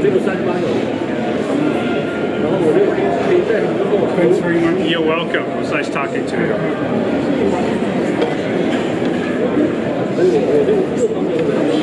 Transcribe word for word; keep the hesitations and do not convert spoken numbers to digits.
六三班哦，然后我就可以在之后。 Thanks very much. You're welcome. It was nice talking to you. 所以我我就各方面都